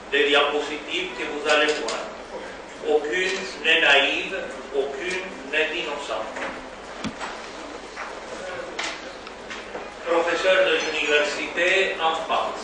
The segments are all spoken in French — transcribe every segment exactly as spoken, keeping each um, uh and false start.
des diapositives que vous allez voir. Aucune n'est naïve, aucune n'est innocente. Professeur de l'université en France.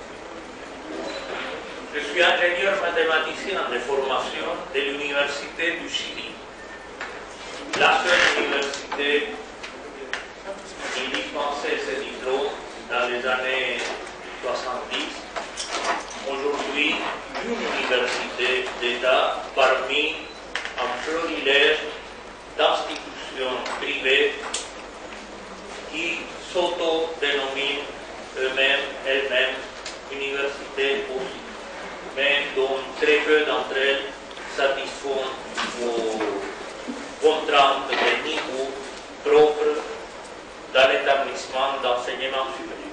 Je suis ingénieur mathématicien de formation de l'Université du Chili. La seule université qui dispensait ce diplôme dans les années soixante-dix. Aujourd'hui, une université d'État parmi un florilège d'institutions privées qui s'auto-dénominent eux-mêmes, elles-mêmes, universités aussi, mais dont très peu d'entre elles satisfont aux contraintes de niveau propres d'un établissement d'enseignement supérieur.